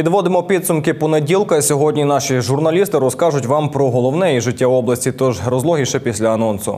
Підводимо підсумки понеділка. Сьогодні наші журналісти розкажуть вам про головне із життя області, тож розлогіше після анонсу.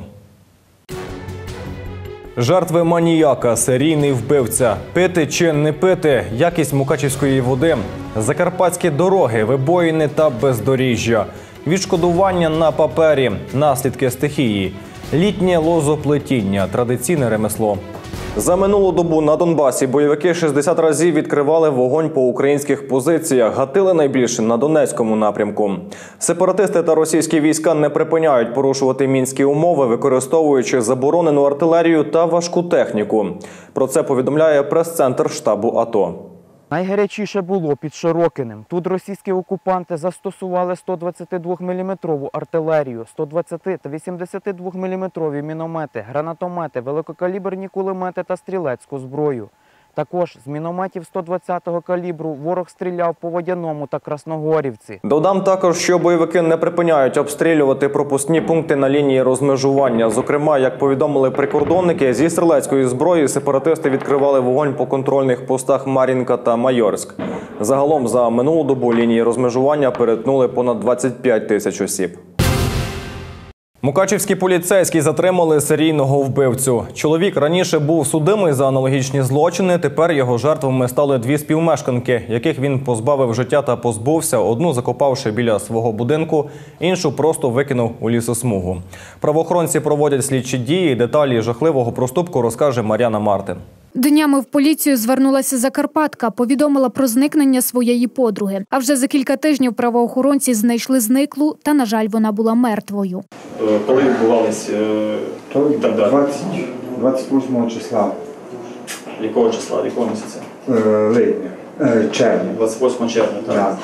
Жертви маніяка, серійний вбивця. Пити чи не пити? Якість мукачівської води. Закарпатські дороги, вибоїни та бездоріжжя. Відшкодування на папері. Наслідки стихії. Літнє лозоплетіння – традиційне ремесло. За минулу добу на Донбасі бойовики 60 разів відкривали вогонь по українських позиціях. Гатили найбільше на Донецькому напрямку. Сепаратисти та російські війська не припиняють порушувати мінські умови, використовуючи заборонену артилерію та важку техніку. Про це повідомляє прес-центр штабу АТО. Найгарячіше було під Широкинем. Тут російські окупанти застосували 122-мм артилерію, 120 та 82-мм міномети, гранатомети, великокаліберні кулемети та стрілецьку зброю. Також з мінометів 120-го калібру ворог стріляв по Водяному та Красногорівці. Додам також, що бойовики не припиняють обстрілювати пропускні пункти на лінії розмежування. Зокрема, як повідомили прикордонники, зі стрілецької зброї сепаратисти відкривали вогонь по контрольних постах Мар'їнка та Майорськ. Загалом за минулу добу лінії розмежування перетнули понад 25 тисяч осіб. Мукачівські поліцейські затримали серійного вбивцю. Чоловік раніше був судимий за аналогічні злочини, тепер його жертвами стали дві співмешканки, яких він позбавив життя та позбувся, одну закопавши біля свого будинку, іншу просто викинув у лісосмугу. Правоохоронці проводять слідчі дії, деталі жахливого проступку розкаже Мар'яна Мартин. Днями в поліцію звернулася закарпатка, повідомила про зникнення своєї подруги. А вже за кілька тижнів правоохоронці знайшли зниклу, та, на жаль, вона була мертвою. Коли відбувались і так далі? 28 числа. Якого числа? Якого місяця? Липня. Червня. 28 червня, так? Так.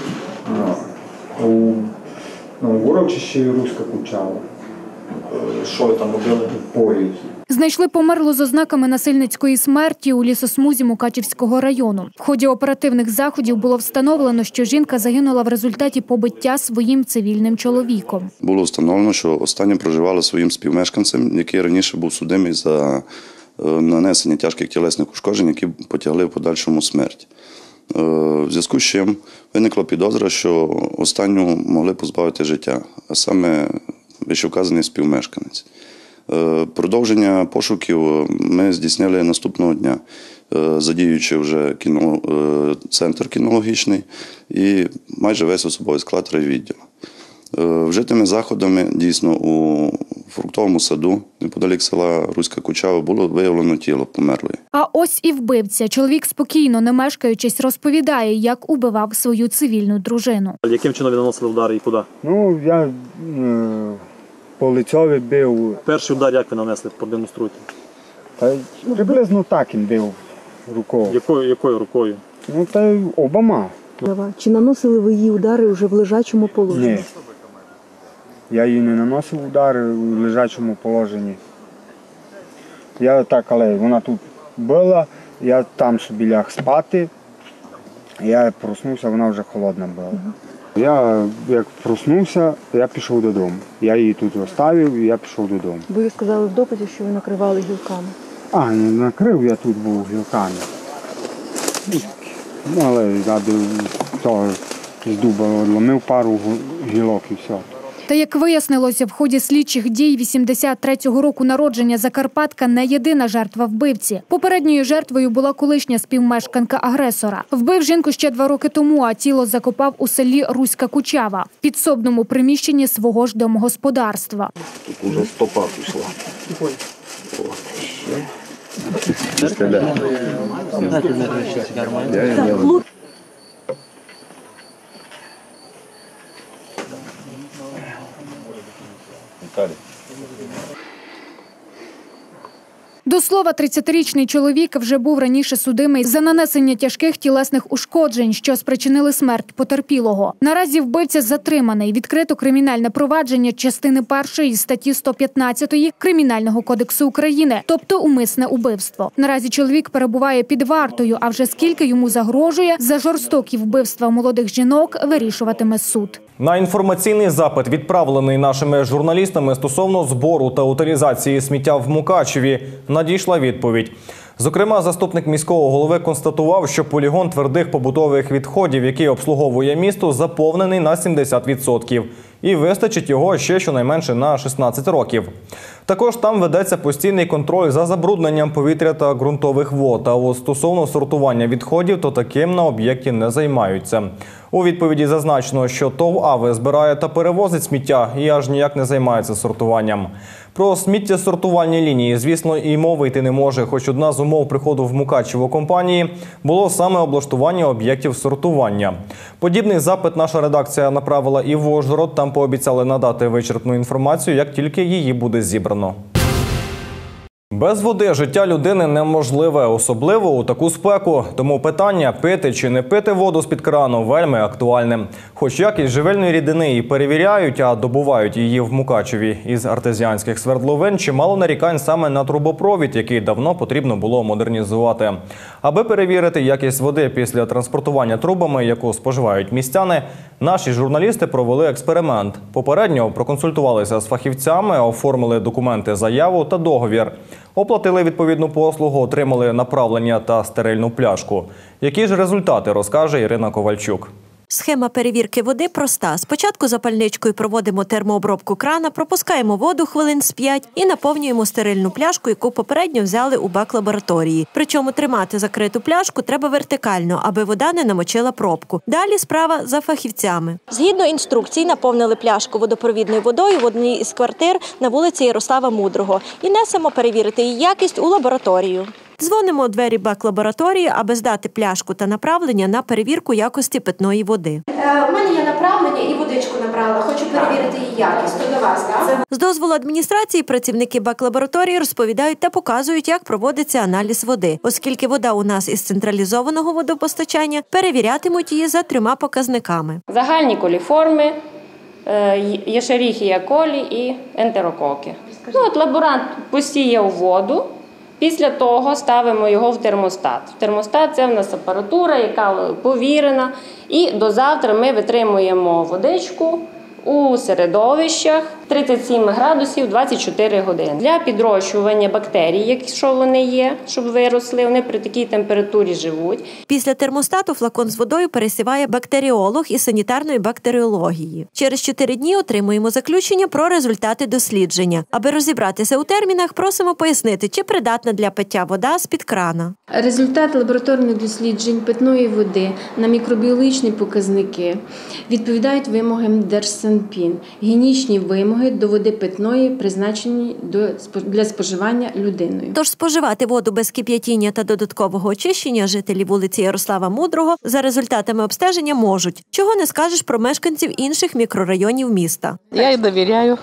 У урочищі Руська Кучава. Що ви там робили? В полі. Знайшли померлу з ознаками насильницької смерті у лісосмузі Мукачівського району. В ході оперативних заходів було встановлено, що жінка загинула в результаті побиття своїм цивільним чоловіком. Було встановлено, що остання проживала своїм співмешканцем, який раніше був судимий за нанесення тяжких тілесних ушкоджень, які потягли в подальшому смерть. В зв'язку з чим виникла підозра, що останню могли позбавити життя, а саме вищевказаний співмешканець. Продовження пошуків ми здійснили наступного дня, задіюючи вже центр кінологічний і майже весь особовий склад райвідділу. Вжитими заходами дійсно у фруктовому саду неподалік села Руська Кучава було виявлено тіло померлої. А ось і вбивця. Чоловік спокійно, не мешкаючись, розповідає, як убивав свою цивільну дружину. Яким чином ви наносили удари і куди? Я по лицьові бив. Перший удар як ви нанесли? Продемонструйте. Приблизно так він бив рукою. Якою рукою? Обома. Чи наносили ви їй удари вже в лежачому положенні? Ні. Я їй не наносив удари в лежачому положенні. Але вона тут була, я там собі ляг спати, я проснувся, вона вже холодна була. Я як проснувся, я пішов додому. Я її тут оставив і я пішов додому. Ви сказали в допиті, що ви накривали гілками. Не накрив, я тут був гілками. Але я того з дуба відломив пару гілок і все. Та, як вияснилося, в ході слідчих дій 83-го року народження закарпатка не єдина жертва вбивці. Попередньою жертвою була колишня співмешканка агресора. Вбив жінку ще 2 роки тому, а тіло закопав у селі Руська Кучава в підсобному приміщенні свого ж домогосподарства. Тут уже стопа пішла. До слова, 30-річний чоловік вже був раніше судимий за нанесення тяжких тілесних ушкоджень, що спричинили смерть потерпілого. Наразі вбивця затриманий. Відкрито кримінальне провадження частини 1 статті 115 Кримінального кодексу України, тобто умисне убивство. Наразі чоловік перебуває під вартою, а вже скільки йому загрожує за жорстокі вбивства молодих жінок, вирішуватиме суд. На інформаційний запит, відправлений нашими журналістами стосовно збору та утилізації сміття в Мукачеві, надійшла відповідь. Зокрема, заступник міського голови констатував, що полігон твердих побутових відходів, який обслуговує місто, заповнений на 70%. І вистачить його ще щонайменше на 16 років. Також там ведеться постійний контроль за забрудненням повітря та ґрунтових вод. А от стосовно сортування відходів, то таким на об'єкті не займаються. У відповіді зазначено, що ТОВ «АВИ» збирає та перевозить сміття і аж ніяк не займається сортуванням. Про сміттєсортувальні лінії, звісно, і мови йти не може, хоч одна з умов приходу в Мукачево компанії було саме облаштування об'єктів сортування. Подібний запит наша редакція направила і в Ужгород, там пообіцяли надати вичерпну інформацію, як тільки її буде зібрано. Без води життя людини неможливе, особливо у таку спеку. Тому питання, пити чи не пити воду з-під крану, вельми актуальне. Хоч якість живильної рідини і перевіряють, а добувають її в Мукачеві із артезіанських свердловин, чимало нарікань саме на трубопровід, який давно потрібно було модернізувати. Аби перевірити якість води після транспортування трубами, яку споживають містяни, наші журналісти провели експеримент. Попередньо проконсультувалися з фахівцями, оформили документи, заяву та договір. Оплатили відповідну послугу, отримали направлення та стерильну пляшку. Які ж результати, розкаже Ірина Ковальчук. Схема перевірки води проста. Спочатку запальничкою проводимо термообробку крана, пропускаємо воду хвилин з 5 і наповнюємо стерильну пляшку, яку попередньо взяли у бак-лабораторії. Причому тримати закриту пляшку треба вертикально, аби вода не намочила пробку. Далі справа за фахівцями. Згідно інструкцій, наповнили пляшку водопровідною водою в одній із квартир на вулиці Ярослава Мудрого і несемо перевірити її якість у лабораторію. Дзвонимо у двері бак-лабораторії, аби здати пляшку та направлення на перевірку якості питної води. У мене є направлення і водичку набрала. Хочу перевірити її якість. То до вас, так? З дозволу адміністрації працівники бак-лабораторії розповідають та показують, як проводиться аналіз води. Оскільки вода у нас із централізованого водопостачання, перевірятимуть її за 3 показниками. Загальні коліформи, єшеріхія колі і ентерококи. Лаборант посіє у воду. Після того ставимо його в термостат. Термостат – це в нас апаратура, яка повірена. І до завтра ми витримуємо водичку у середовищах 37 градусів 24 години. Для підрощування бактерій, якщо вони є, щоб виросли, вони при такій температурі живуть. Після термостату флакон з водою пересіває бактеріолог із санітарної бактеріології. Через 4 дні отримуємо заключення про результати дослідження. Аби розібратися у термінах, просимо пояснити, чи придатна для пиття вода з-під крана. Результат лабораторних досліджень питної води на мікробіологічні показники відповідають вимогам Держсанпін. Гігієнічні вимоги до води питної призначені для споживання людиною. Тож споживати воду без кип'ятіння та додаткового очищення жителі вулиці Ярослава Мудрого за результатами обстеження можуть. Чого не скажеш про мешканців інших мікрорайонів міста. Я їй довіряю.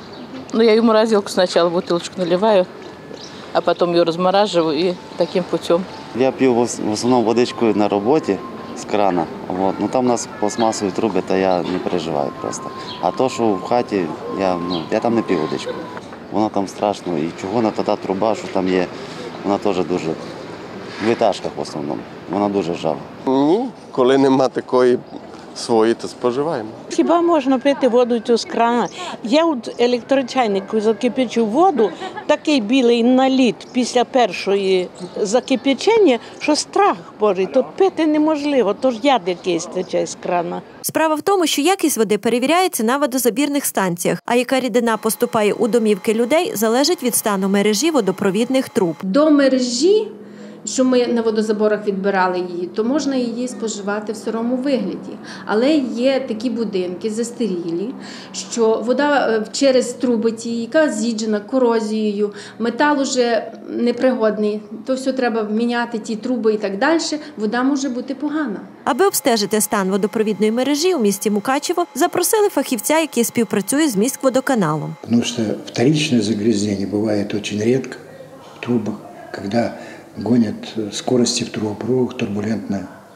Я її в морозилку спочатку бутилочку наливаю, а потім її розморажую і таким путем. Я п'ю в основному водичку на роботі з крана. Там у нас пластмасові труби, то я не переживаю просто. А то, що в хаті, я там не п'ю водичку. Воно там страшно. І чого та труба, що там є, вона теж дуже в етажках в основному. Вона дуже ржава. Ні, коли нема такої свої, то споживаємо. Хіба можна пити воду цю з крана? Я у електрочайнику закипячу воду, такий білий наліт після першої закипячення, що страх Божий, тут пити неможливо, тож яд якийсь тече з крана. Справа в тому, що якість води перевіряється на водозабірних станціях, а яка рідина поступає у домівки людей, залежить від стану мережі водопровідних труб. До мережі, що ми на водозаборах відбирали її, то можна її споживати в сирому вигляді. Але є такі будинки застарілі, що вода через труби ті, яка з'їджена корозією, метал уже непригодний, то все треба міняти ті труби і так далі, вода може бути погана. Аби обстежити стан водопровідної мережі у місті Мукачево, запросили фахівця, який співпрацює з міськводоканалом. Тому що вторичне загрязнення буває дуже рідко в трубах, коли гонят скорости в трубопроводах турбулентно.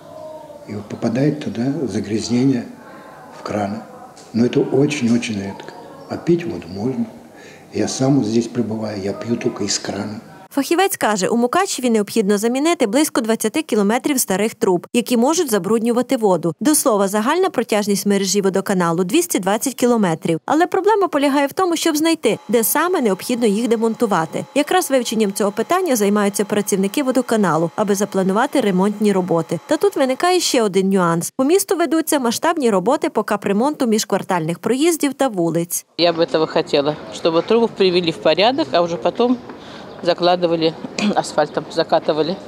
И попадает туда загрязнение в краны. Но это очень-очень редко. А пить воду можно. Я сам вот здесь пребываю, я пью только из крана. Фахівець каже, у Мукачеві необхідно замінити близько 20 кілометрів старих труб, які можуть забруднювати воду. До слова, загальна протяжність мережі водоканалу – 220 кілометрів. Але проблема полягає в тому, щоб знайти, де саме необхідно їх демонтувати. Якраз вивченням цього питання займаються працівники водоканалу, аби запланувати ремонтні роботи. Та тут виникає ще один нюанс. По місту ведуться масштабні роботи по капремонту міжквартальних проїздів та вулиць. Я б цього хотіла, щоб трубу привели в порядок, а вже потім закладывали асфальтом, закатывали.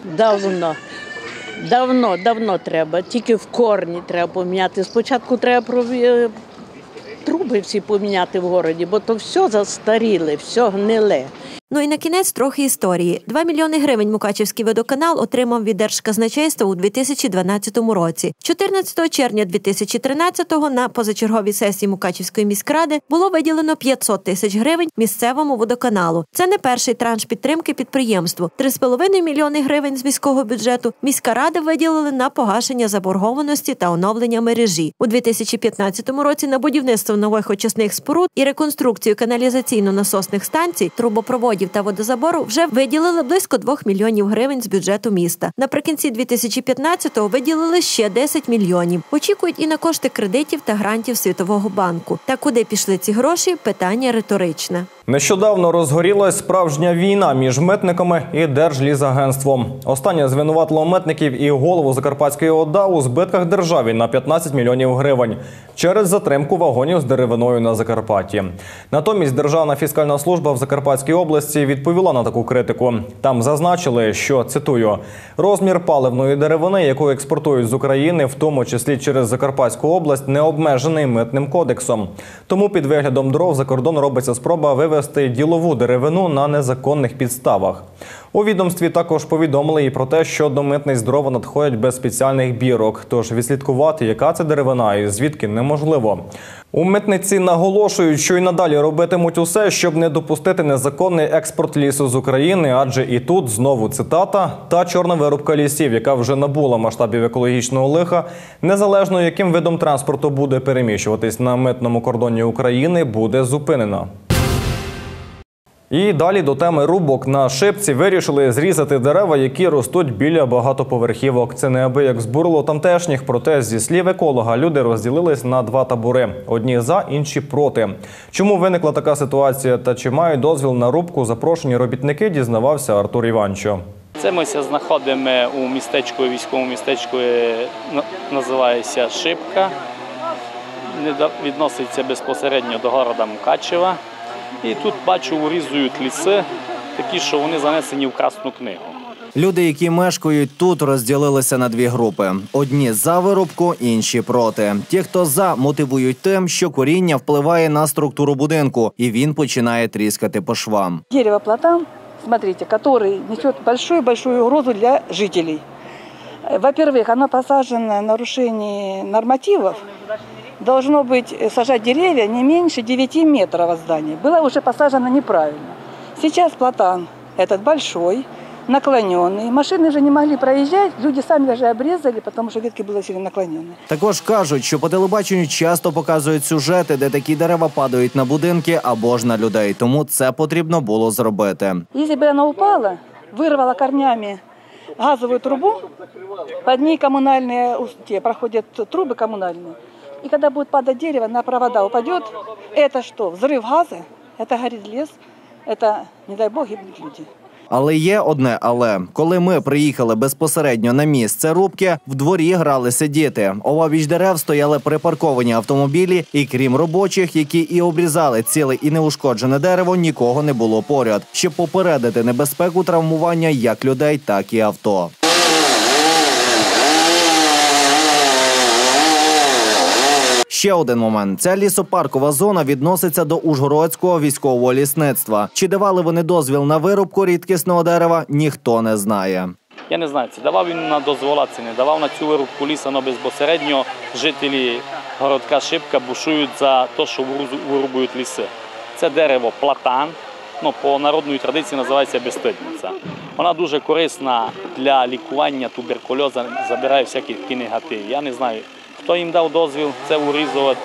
Давно треба. Тільки в корні треба поміняти. Спочатку треба труби всі поміняти в місті, бо то все застаріле, все гниле. Ну і на кінець трохи історії. 2 мільйони гривень Мукачевський водоканал отримав від Держказначейства у 2012 році. 14 червня 2013-го на позачерговій сесії Мукачевської міськради було виділено 500 тисяч гривень місцевому водоканалу. Це не перший транш підтримки підприємству. 3,5 мільйони гривень з міського бюджету міська рада виділила на погашення заборгованості та оновлення мережі. У 2015 році на будівництво нових очисних споруд і реконструкцію каналізаційно-насосних станцій, трубопроводів та водозабору вже виділили близько 2 мільйонів гривень з бюджету міста. Наприкінці 2015-го виділили ще 10 мільйонів. Очікують і на кошти кредитів та грантів Світового банку. Та куди пішли ці гроші – питання риторичне. Нещодавно розгорілась справжня війна між митниками і Держлісагентством. Останнє звинуватило митників і голову Закарпатської ОДА у збитках державі на 15 мільйонів гривень через затримку вагонів з деревиною на Закарпатті. Натомість Державна фіскальна служба в Закарпатській області відповіла на таку критику. Там зазначили, що, цитую, «розмір паливної деревини, яку експортують з України, в тому числі через Закарпатську область, не обмежений митним кодексом. Тому під виглядом дров за кордон робиться спроба вивезти ділову деревину на незаконних підставах». У відомстві також повідомили і про те, що до митниць дрова надходять без спеціальних бірок, тож відслідкувати, яка це деревина і звідки, неможливо. У митниці наголошують, що й надалі робитимуть усе, щоб не допустити незаконний експорт лісу з України, адже і тут, знову цитата, «та чорна вирубка лісів, яка вже набула масштабів екологічного лиха, незалежно яким видом транспорту буде переміщуватись на митному кордоні України, буде зупинена». І далі до теми рубок. На Шипці вирішили зрізати дерева, які ростуть біля багатоповерхівок. Це неабияк збурило тамтешніх, проте, зі слів еколога, люди розділились на два табори. Одні за, інші проти. Чому виникла така ситуація та чи мають дозвіл на рубку запрошені робітники, дізнавався Артур Іванчо. Це ми знаходимо у містечку, військовому містечку, називається Шипка. Відноситься безпосередньо до города Мукачева. І тут, бачу, урізують ліси, такі, що вони занесені в Красну книгу. Люди, які мешкають тут, розділилися на дві групи. Одні за вирубку, інші проти. Ті, хто за, мотивують тим, що коріння впливає на структуру будинку, і він починає тріскати по швам. Дерево платан, смотрите, который несет большую угрозу для жителей. Во-первых, оно посажено в нарушении нормативов. Должно быть сажать деревья не меньше 9 метров от здания. Было уже посажено неправильно. Сейчас платан этот большой, наклоненный. Машины же не могли проезжать, люди сами даже обрезали, потому что ветки были сильно наклоненные. Також кажуть, що по телебаченню часто показують сюжети, де такі дерева падають на будинки або ж на людей. Тому це потрібно було зробити. Если бы оно упало, вырвало корнями газовую трубу, под ней коммунальные, проходят трубы коммунальные. И когда будет падать дерево, на провода упадет, это что? Взрыв газа, это горит лес, это, не дай бог, гибнут люди. Але є одне «але». Коли ми приїхали безпосередньо на місце рубки, в дворі гралися діти. Обабіч дерев стояли припарковані автомобілі, і крім робочих, які і обрізали ціле і неушкоджене дерево, нікого не було поряд, щоб попередити небезпеку травмування як людей, так і авто. Ще один момент. Ця лісопаркова зона відноситься до Ужгородського військового лісництва. Чи давали вони дозвіл на вирубку рідкісного дерева, ніхто не знає. Я не знаю, чи давав він на дозвола, чи не давав на цю вирубку лісу, але безпосередньо жителі городка Шипка бушують за те, що вирубують ліси. Це дерево платан, по народній традиції називається безстидниця. Вона дуже корисна для лікування туберкульозу, забирає всякі такі негативи. Я не знаю, хто їм дав дозвіл це урізувати.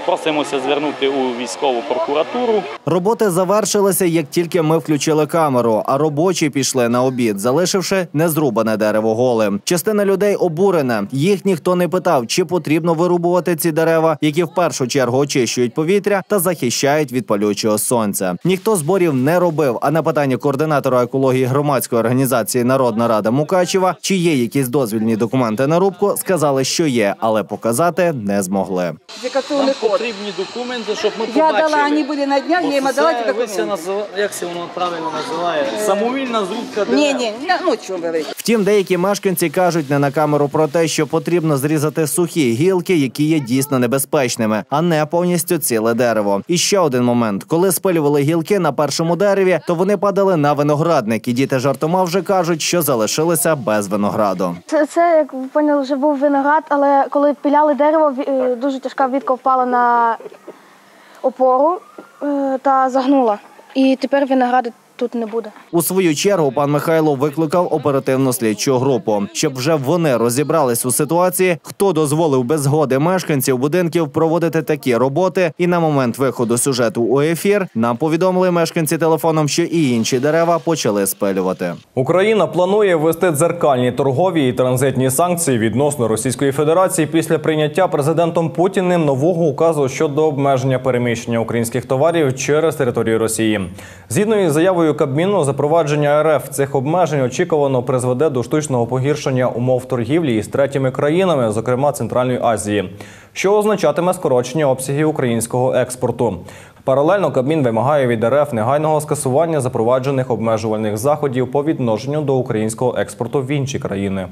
Просимося звернути у військову прокуратуру. Роботи завершилися, як тільки ми включили камеру, а робочі пішли на обід, залишивши незрубане дерево голим. Частина людей обурена. Їх ніхто не питав, чи потрібно вирубувати ці дерева, які в першу чергу очищують повітря та захищають від палючого сонця. Ніхто зборів не робив, а на питання координатора екології громадської організації «Народна рада Мукачева», чи є якісь дозвільні документи на рубку, сказали, що є, але показати не змогли. Нам потрібні документи, щоб ми побачили. Я дала, вони були на днях, я їм дала ці документи. Як це воно правильно називає? Самовільна зрубка дерев. Ні, ну що говорити. Втім, деякі мешканці кажуть не на камеру про те, що потрібно зрізати сухі гілки, які є дійсно небезпечними, а не повністю ціле дерево. І ще один момент. Коли спилювали гілки на першому дереві, то вони падали на виноградник. І діти жартома вже кажуть, що залишилися без винограду. Це, як ви поняли, вже був виноград, але коли пиляли дерево, дуже тяжка ветка впала на опору та загнула. І тепер винограду тут не буде. У свою чергу пан Михайло викликав оперативну слідчу групу, щоб вже вони розібрались у ситуації, хто дозволив без згоди мешканців будинків проводити такі роботи. І на момент виходу сюжету у ефір нам повідомили мешканці телефоном, що і інші дерева почали спилювати. Україна планує ввести дзеркальні торгові і транзитні санкції відносно Російської Федерації після прийняття президентом Путіним нового указу щодо обмеження переміщення українських товарів через територію Росії. Згідно із заявою Кабміну, запровадження РФ цих обмежень очікувано призведе до штучного погіршення умов торгівлі із третіми країнами, зокрема Центральної Азії, що означатиме скорочення обсягів українського експорту. Паралельно Кабмін вимагає від РФ негайного скасування запроваджених обмежувальних заходів по відношенню до українського експорту в інші країни.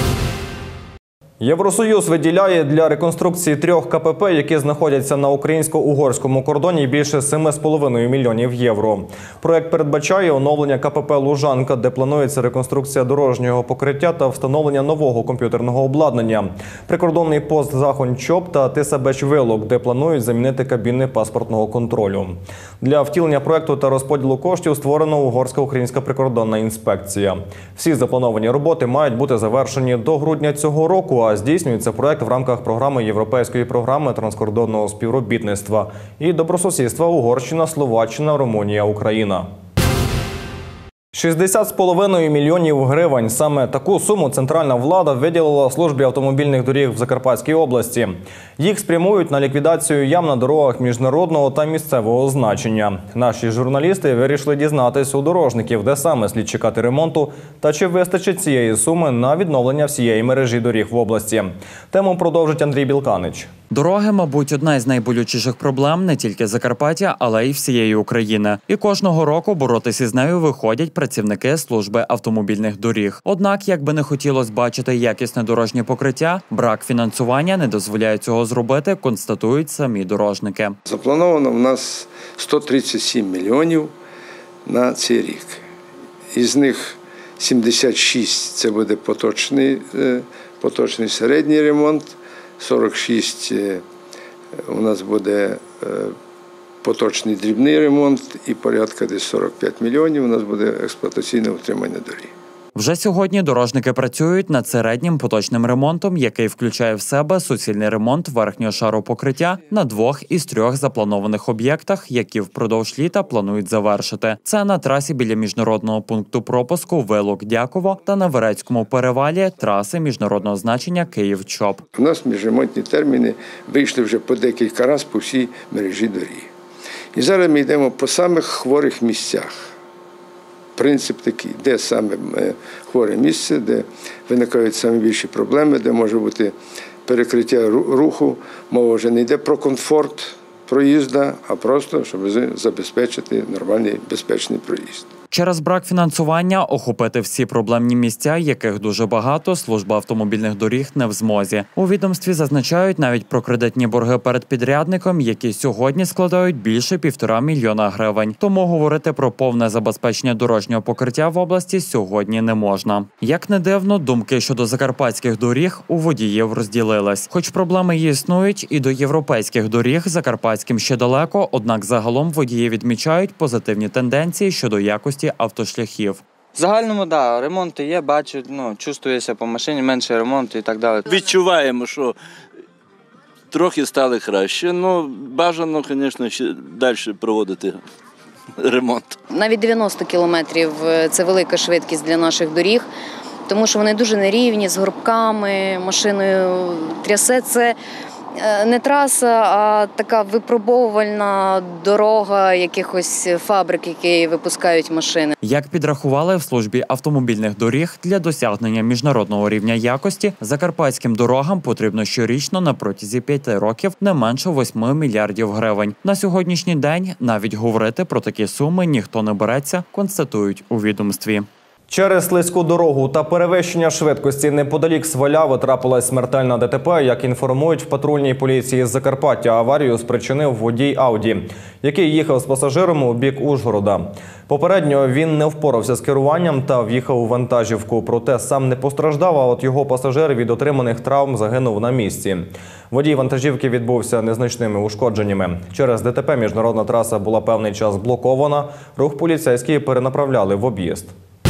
Євросоюз виділяє для реконструкції 3 КПП, які знаходяться на українсько-угорському кордоні, більше 7,5 мільйонів євро. Проект передбачає оновлення КПП «Лужанка», де планується реконструкція дорожнього покриття та встановлення нового комп'ютерного обладнання. Прикордонний пост Захонь-Чоп та Тиса-Беч-Вилок, де планують замінити кабіни паспортного контролю. Для втілення проекту та розподілу коштів створено Угорсько-українська прикордонна інспекція. Всі заплановані роботи мають бути завершені до грудня цього року, а здійснюється проект в рамках програми Європейської програми транскордонного співробітництва і добросусідства Угорщина, Словаччина, Румунія, Україна. 60,5 мільйонів гривень. Саме таку суму центральна влада виділила службі автомобільних доріг в Закарпатській області. Їх спрямують на ліквідацію ям на дорогах міжнародного та місцевого значення. Наші журналісти вирішили дізнатись у дорожників, де саме слід чекати ремонту та чи вистачить цієї суми на відновлення всієї мережі доріг в області. Тему продовжить Андрій Білканич. Дороги, мабуть, одна із найболючіших проблем не тільки Закарпаття, але й всієї України. І кожного року боротися із нею виходять працівники служби автомобільних доріг. Однак, як би не хотілося бачити якісне дорожнє покриття, брак фінансування не дозволяє цього зробити, констатують самі дорожники. Заплановано в нас 137 мільйонів на цей рік. Із них 76 – це буде поточний середній ремонт, 46 у нас буде поточний дрібний ремонт і порядка десь 45 мільйонів у нас буде експлуатаційне утримання доріг. Вже сьогодні дорожники працюють над середнім поточним ремонтом, який включає в себе суцільний ремонт верхнього шару покриття на 2 із 3 запланованих об'єктах, які впродовж літа планують завершити. Це на трасі біля міжнародного пункту пропуску Вилок-Дяково та на Верецькому перевалі траси міжнародного значення Київ-Чоп. У нас міжремонтні терміни вийшли вже по декілька разів по всій мережі доріг. І зараз ми йдемо по самих хворих місцях. Принцип такий, де саме хворе місце, де виникають самі більші проблеми, де може бути перекриття руху. Мова вже не йде про комфорт проїзду, а просто, щоб забезпечити нормальний, безпечний проїзд. Через брак фінансування охопити всі проблемні місця, яких дуже багато, служба автомобільних доріг не в змозі. У відомстві зазначають навіть про кредитні борги перед підрядником, які сьогодні складають більше 1,5 мільйона гривень. Тому говорити про повне забезпечення дорожнього покриття в області сьогодні не можна. Як не дивно, думки щодо закарпатських доріг у водіїв розділились. Хоч проблеми є існують, і до європейських доріг закарпатським ще далеко, однак загалом водії відмічають позитивні тенденції щодо якості автошляхів. В загальному, так, ремонти є, бачу, чувствується по машині, менше ремонту і так далі. Відчуваємо, що Трохи стали краще, але бажано, звісно, ще далі проводити ремонт. Навіть 90 кілометрів – це велика швидкість для наших доріг, тому що вони дуже нерівні, з горбками, машиною трясе. Це не траса, а така випробовувальна дорога якихось фабрик, які випускають машини. Як підрахували в службі автомобільних доріг, для досягнення міжнародного рівня якості закарпатським дорогам потрібно щорічно на протязі 5 років не менше 8 мільярдів гривень. На сьогоднішній день навіть говорити про такі суми ніхто не береться, констатують у відомстві. Через слизьку дорогу та перевищення швидкості неподалік Сваляви трапилась смертельна ДТП. Як інформують в патрульній поліції з Закарпаття, аварію спричинив водій Ауді, який їхав з пасажиром у бік Ужгорода. Попередньо він не впорався з керуванням та в'їхав у вантажівку. Проте сам не постраждав, а от його пасажир від отриманих травм загинув на місці. Водій вантажівки відбувся незначними ушкодженнями. Через ДТП міжнародна траса була певний час блокована. Рух поліцейські перенаправляли в об'їзд.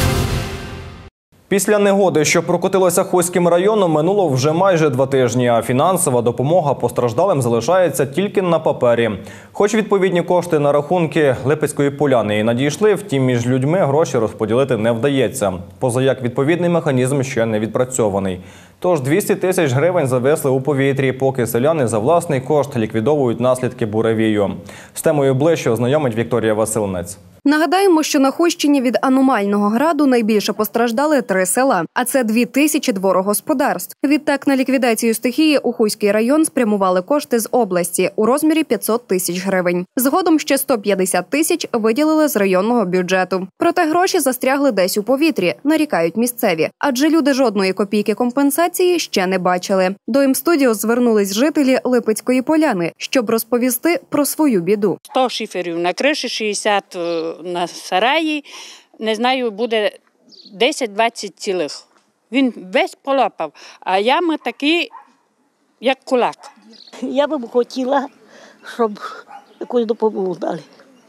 Після негоди, що прокотилася Хуським районом, минуло вже майже 2 тижні, а фінансова допомога постраждалим залишається тільки на папері. Хоч відповідні кошти на рахунки Липецької Поляни і надійшли, втім між людьми гроші розподілити не вдається. Позаяк відповідний механізм ще не відпрацьований. Тож 200 тисяч гривень зависли у повітрі, поки селяни за власний кошт ліквідовують наслідки буревію. З темою ближче ознайомить Вікторія Василинець. Нагадаємо, що на Хустині від аномального граду найбільше постраждали 3 села, а це 2000 дворогосподарств. Відтак на ліквідацію стихії у Хуський район спрямували кошти з області у розмірі 500 тисяч гривень. Згодом ще 150 тисяч виділили з районного бюджету. Проте гроші застрягли десь у повітрі, нарікають місцеві, адже люди жодної копійки компенсації ще не бачили. До М-студіо звернулись жителі Липецької Поляни, щоб розповісти про свою біду. 100 шиферів на криші, 60 на сараї, не знаю, буде 10-20 цілих. Він весь полопав, а ями такі, як кулак. Я б хотіла, щоб якусь допомогу дали.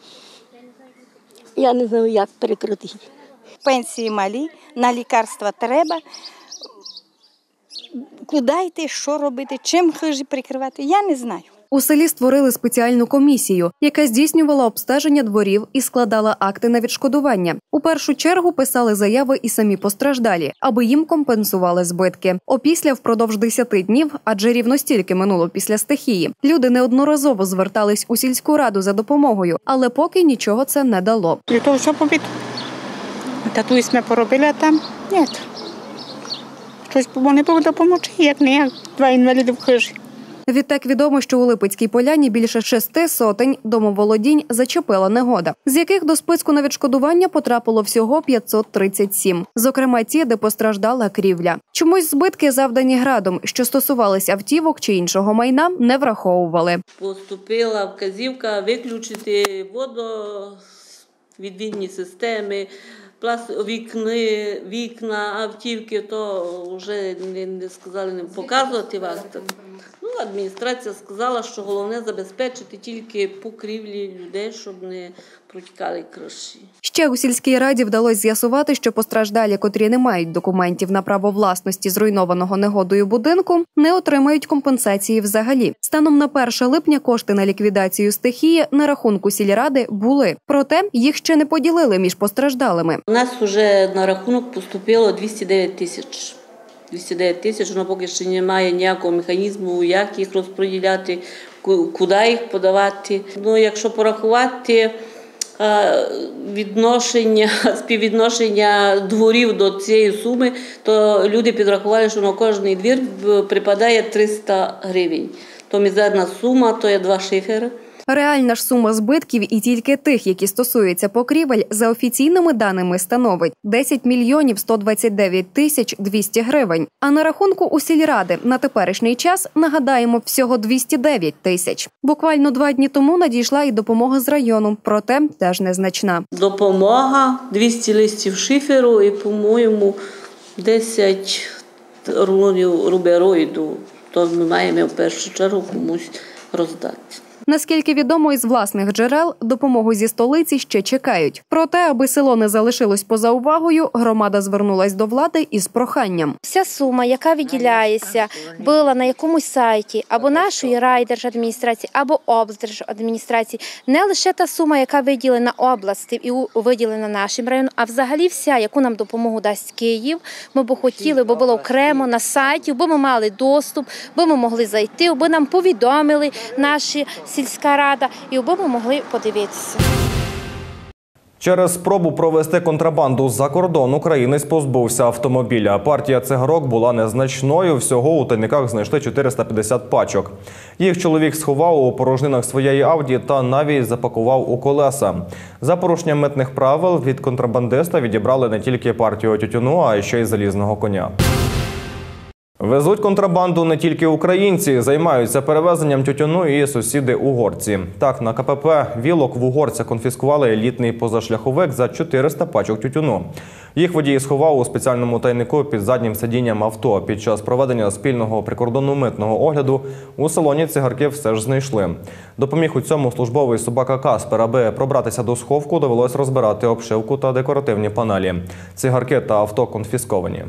Я не знаю, як перекрити. Пенсії малі, на лікарства треба. Куди йти, що робити, чим хижі прикривати, я не знаю. У селі створили спеціальну комісію, яка здійснювала обстеження дворів і складала акти на відшкодування. У першу чергу писали заяви і самі постраждалі, аби їм компенсували збитки. Опісля впродовж 10 днів, адже рівно стільки минуло після стихії, люди неодноразово звертались у сільську раду за допомогою, але поки нічого це не дало. І то все побіт. Татусь ми поробили, а там ні. Щось вони будуть допомогти, як не як 2 інваліди в хижі. Відтак відомо, що у Липецькій Поляні більше 600 домоволодінь зачепила негода, з яких до списку на відшкодування потрапило всього 537. Зокрема, ті, де постраждала крівля. Чомусь збитки, завдані градом, що стосувалися автівок чи іншого майна, не враховували. Поступила вказівка виключити водовідвідні системи, вікна, автівки, то вже не сказали не показувати вас. Адміністрація сказала, що головне забезпечити тільки покрівлі людей, щоб не протікали криші. Ще у сільській раді вдалося з'ясувати, що постраждалі, котрі не мають документів на право власності зруйнованого негодою будинку, не отримають компенсації взагалі. Станом на 1 липня кошти на ліквідацію стихії на рахунку сільради були. Проте їх ще не поділили між постраждалими. У нас вже на рахунок поступило 209 тисяч. 209 тисяч, але поки ще немає ніякого механізму, як їх розподіляти, куди їх подавати. Якщо порахувати співвідношення дворів до цієї суми, то люди підрахували, що на кожний двір припадає 300 гривень. То мізерна сума, то є 2 шифери. Реальна ж сума збитків і тільки тих, які стосуються покрівель, за офіційними даними становить 10 мільйонів 129 тисяч 200 гривень. А на рахунку у сільради на теперішній час, нагадаємо, всього 209 тисяч. Буквально 2 дні тому надійшла і допомога з району, проте теж незначна. Допомога, 200 листів шиферу і, по-моєму, 10 рулонів рубероїду. То ми маємо в першу чергу комусь роздати. Наскільки відомо із власних джерел, допомогу зі столиці ще чекають. Проте, аби село не залишилось поза увагою, громада звернулась до влади із проханням. Вся сума, яка виділяється, була на якомусь сайті або нашої райдержадміністрації, або облдержадміністрації, не лише та сума, яка виділена області і виділена нашим районом, а взагалі вся, яку нам допомогу дасть Київ, ми б хотіли, бо було окремо на сайті, бо ми мали доступ, бо ми могли зайти, бо нам повідомили наші сільська рада, і бо ми могли подивитися. Через спробу провести контрабанду за кордон українець позбувся автомобіля. Партія цигарок була незначною, всього у тайниках знайшли 450 пачок. Їх чоловік сховав у порожнинах своєї Ауді та навіть запакував у колеса. За порушення митних правил від контрабандиста відібрали не тільки партію тютюну, а й ще й залізного коня. Везуть контрабанду не тільки українці, займаються перевезенням тютюну і сусіди-угорці. Так, на КПП «Вілок» в угорця конфіскували елітний позашляховик за 400 пачок тютюну. Їх водій сховав у спеціальному тайнику під заднім сидінням авто. Під час проведення спільного прикордонно-митного огляду у салоні цигарки все ж знайшли. Допоміг у цьому службовий собака Каспер. Аби пробратися до сховку, довелось розбирати обшивку та декоративні панелі. Цигарки та авто конфісковані.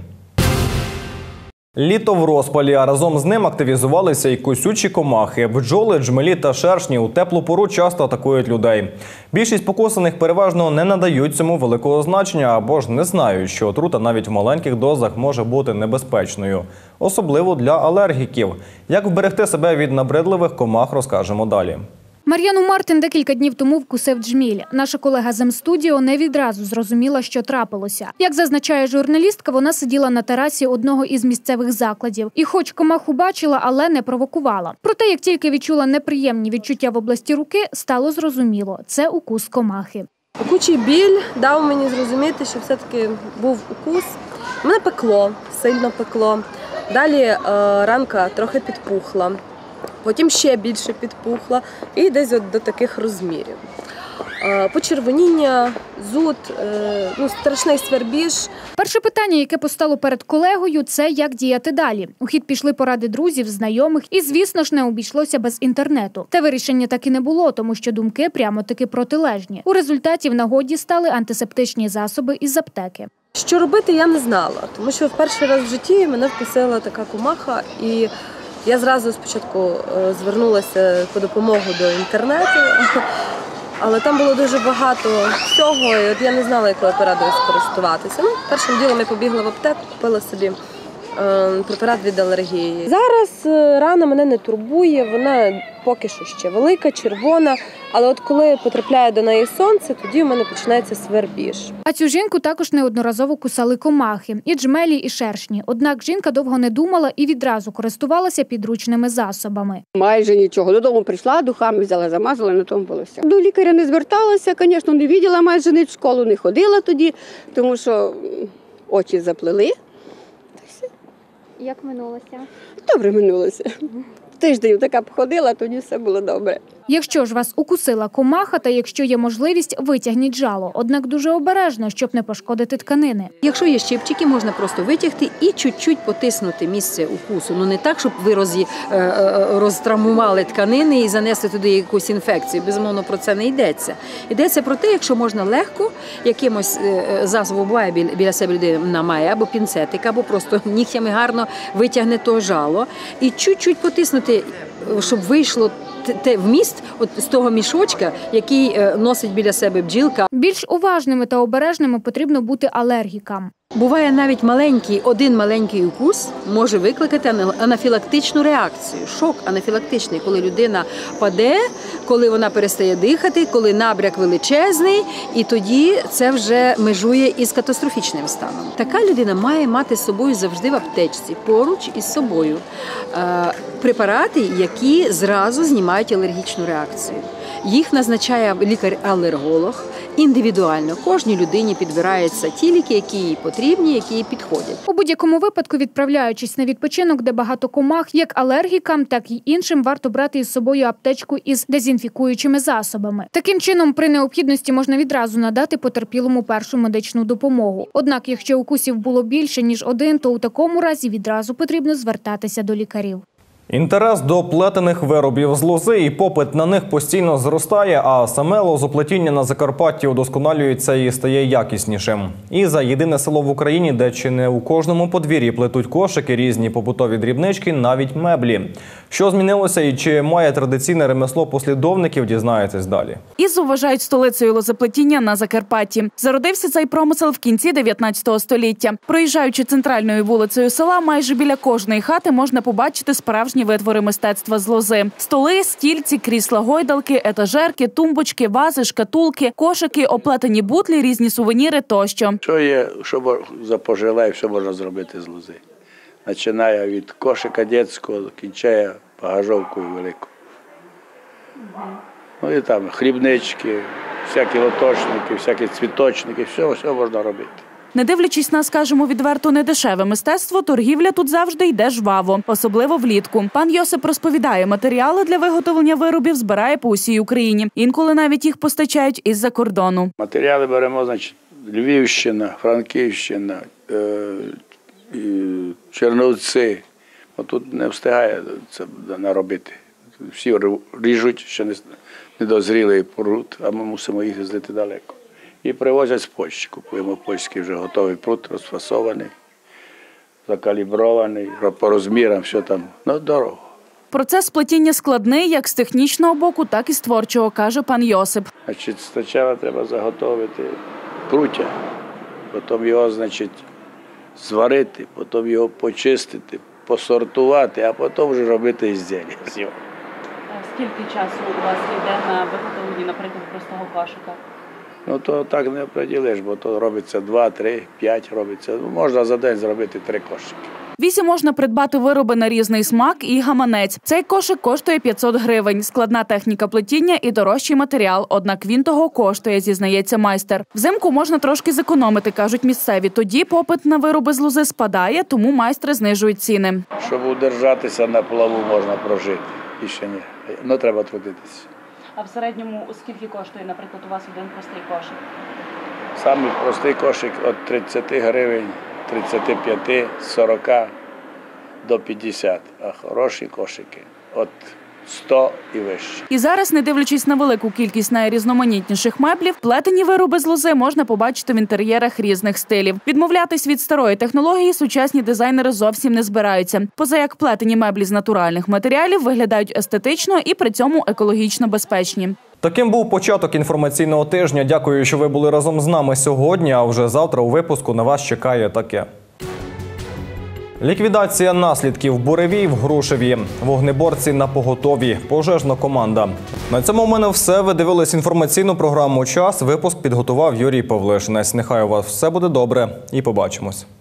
Літо в розпалі, а разом з ним активізувалися й кусючі комахи. Бджоли, джмелі та шершні у теплу пору часто атакують людей. Більшість покусаних переважно не надають цьому великого значення або ж не знають, що отрута навіть в маленьких дозах може бути небезпечною. Особливо для алергіків. Як вберегти себе від набридливих комах, розкажемо далі. Мар'яну Мартин декілька днів тому вкусив джміль. Наша колега з М-студіо не відразу зрозуміла, що трапилося. Як зазначає журналістка, вона сиділа на терасі одного із місцевих закладів. І хоч комаху бачила, але не провокувала. Проте, як тільки відчула неприємні відчуття в області руки, стало зрозуміло – це укус комахи. Пекучий біль дав мені зрозуміти, що все-таки був укус. Мене пекло, сильно пекло. Далі ранка трохи підпухла. Потім ще більше підпухла і десь до таких розмірів. Почервоніння, зуд, страшний свербіж. Перше питання, яке постало перед колегою – це як діяти далі. У хід пішли поради друзів, знайомих і, звісно ж, не обійшлося без інтернету. Та вирішення так і не було, тому що думки прямо-таки протилежні. У результаті в нагоді стали антисептичні засоби із аптеки. Що робити, я не знала, тому що в перший раз в житті мене вкусила така комаха і я зразу спочатку звернулася по допомогу до інтернету, але там було дуже багато всього, і от я не знала, якою порадою скористуватися. Першим ділом я побігла в аптеку, купила собі препарат від алергії. Зараз рана мене не турбує, вона поки що ще велика, червона, але от коли потрапляє до неї сонце, тоді у мене починається свербіж. А цю жінку також неодноразово кусали комахи – і джмелі, і шершні. Однак жінка довго не думала і відразу користувалася підручними засобами. Майже нічого. Додому прийшла, духами взяла, замазала, на тому було все. До лікаря не зверталася, звісно, не бачила майже ніч, в школу не ходила тоді, тому що очі заплели. Як минулося? Добре минулося. Тиждень така походила, тоді все було добре. Якщо ж вас укусила комаха, та якщо є можливість, витягніть жало. Однак дуже обережно, щоб не пошкодити тканини. Якщо є щипчики, можна просто витягти і чуть-чуть потиснути місце укусу. Не так, щоб ви розтравмували тканини і занесли туди якусь інфекцію. Безумовно, про це не йдеться. Йдеться про те, якщо можна легко, якимось засобом буває біля себе людина має, або пінцетик, або просто нігтями гарно витягне то жало. І чуть-чуть потиснути, щоб вийшло вміст з того мішочка, який носить біля себе бджілка. Більш уважними та обережними потрібно бути алергікам. Буває навіть один маленький укус може викликати анафілактичну реакцію. Шок анафілактичний, коли людина паде, коли вона перестає дихати, коли набряк величезний, і тоді це вже межує із катастрофічним станом. Така людина має мати з собою завжди в аптечці, поруч із собою, препарати, які зразу знімають алергічну реакцію. Їх назначає лікар-алерголог індивідуально. Кожній людині підбираються ті ліки, які їй потрібні, які їй підходять. У будь-якому випадку, відправляючись на відпочинок, де багато комах, як алергікам, так і іншим варто брати із собою аптечку із дезінфікуючими засобами. Таким чином, при необхідності можна відразу надати потерпілому першу медичну допомогу. Однак, якщо укусів було більше, ніж один, то у такому разі відразу потрібно звертатися до лікарів. Інтерес до плетених виробів з лози і попит на них постійно зростає, а саме лозоплетіння на Закарпатті удосконалюється і стає якіснішим. І за єдине село в Україні, де чи не у кожному подвір'ї плетуть кошики, різні побутові дрібнички, навіть меблі. Що змінилося і чи має традиційне ремесло послідовників, дізнаєтесь далі. Ізу вважають столицею лозоплетіння на Закарпатті. Зародився цей промисел в кінці 19 століття. Проїжджаючи центральною вулицею села, майже біля кожної хати можна побачити справжні витвори мистецтва з лози. Столи, стільці, крісла, гойдалки, етажерки, тумбочки, вази, шкатулки, кошики, оплетені бутлі, різні сувеніри тощо. Що є, що запожелає, все можна зробити з лози. Починає від кошика дитячого, кінчає багажовкою великою. Ну і там хлібнички, всякі лоточники, всякі цвіточники, все можна робити. Не дивлячись на, скажімо відверто, недешеве мистецтво, торгівля тут завжди йде жваво, особливо влітку. Пан Йосип розповідає, матеріали для виготовлення виробів збирає по усій Україні. Інколи навіть їх постачають із-за кордону. Матеріали беремо, значить, Львівщина, Франківщина, Чернівці. Тут не встигає це наробити. Всі ріжуть, ще не дозрілий прут, а ми мусимо їх їздити далеко. І привозять з Польщі. Купуємо польський вже готовий прут, розфасований, закалібрований, по розмірам, все там, дорого. Процес плетіння складний як з технічного боку, так і з творчого, каже пан Йосип. Значить, спочатку треба заготовити пруття, потім його, значить, зварити, потім його почистити, посортувати, а потім вже робити ізділля. Скільки часу у вас йде на виготовлення, наприклад, простого кошика? То так не оприділиш, бо то робиться 2, 3, 5 робиться. Можна за день зробити 3 кошики. В Ізі можна придбати вироби на різний смак і гаманець. Цей кошик коштує 500 гривень. Складна техніка плетіння і дорожчий матеріал. Однак він того коштує, зізнається майстер. Взимку можна трошки зекономити, кажуть місцеві. Тоді попит на вироби з лози спадає, тому майстри знижують ціни. Щоб удержатися на плаву, можна прожити. І ще ні. Треба трудитися. А в середньому скільки коштує, наприклад, у вас один простий кошик? Самий простий кошик від 30 гривень, 35, 40 до 50, а хороші кошики від 100 і вище. І зараз, не дивлячись на велику кількість найрізноманітніших меблів, плетені вироби з лози можна побачити в інтер'єрах різних стилів. Відмовлятись від старої технології сучасні дизайнери зовсім не збираються. Поза як плетені меблі з натуральних матеріалів виглядають естетично і при цьому екологічно безпечні. Таким був початок інформаційного тижня. Дякую, що ви були разом з нами сьогодні, а вже завтра у випуску на вас чекає таке. Ліквідація наслідків буревій в Грушеві. Вогнеборці на поготові. Пожежна команда. На цьому у мене все. Ви дивились інформаційну програму «Час». Випуск підготував Юрій Павлишинець. Нехай у вас все буде добре і побачимось.